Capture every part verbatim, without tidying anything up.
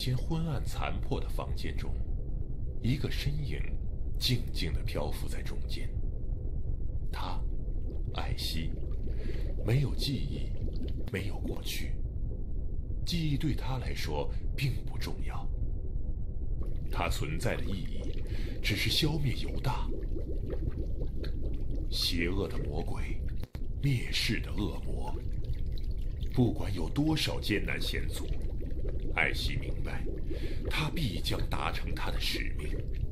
间昏暗残破的房间中，一个身影静静地漂浮在中间。他，艾希，没有记忆，没有过去。记忆对他来说并不重要，他存在的意义只是消灭犹大。邪恶的魔鬼，灭世的恶魔，不管有多少艰难险阻，艾希明白，他必将达成他的使命。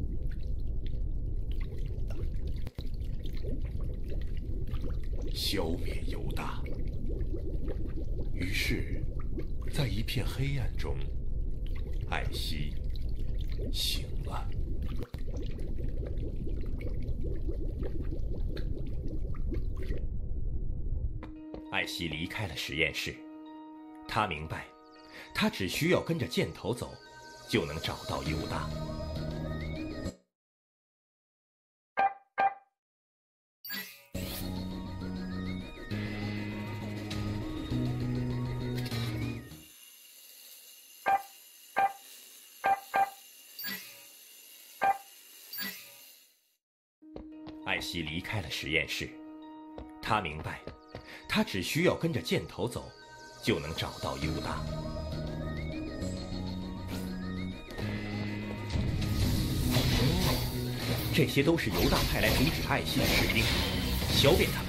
消灭犹大。于是，在一片黑暗中，艾希醒了。 艾希离开了实验室，他明白，他只需要跟着箭头走，就能找到犹大。艾希离开了实验室，他明白，他只需要跟着箭头走，就能找到犹大。哦，这些都是犹大派来阻止艾希的士兵，消灭他们。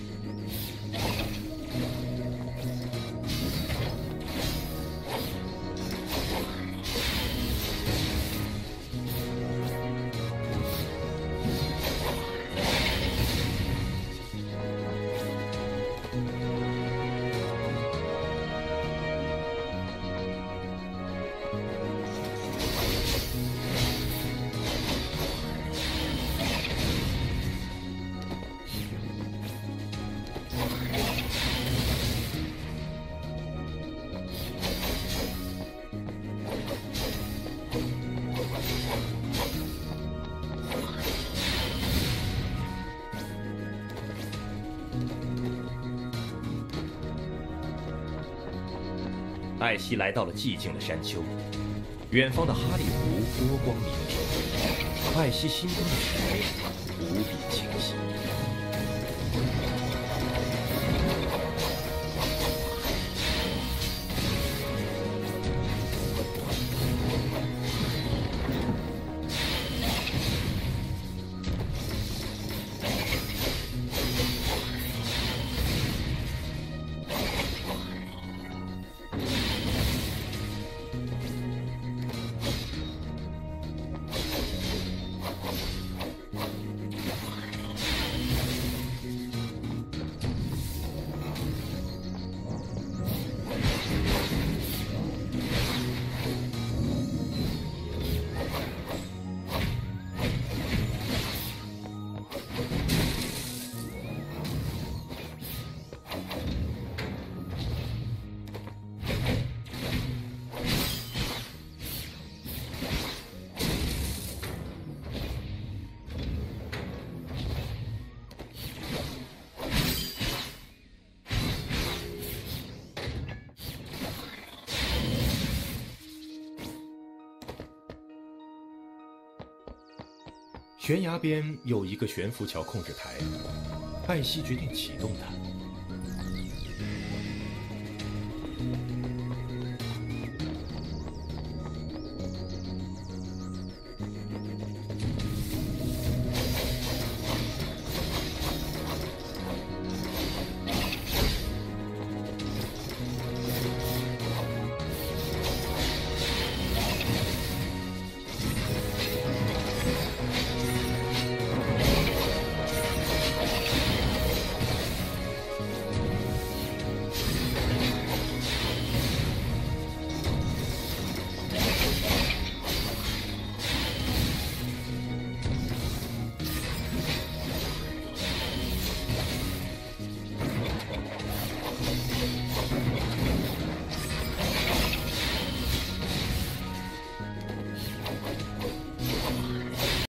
艾希来到了寂静的山丘，远方的哈利湖波光粼粼，艾希心中的使命无比清晰。悬崖边有一个悬浮桥控制台，艾希决定启动它。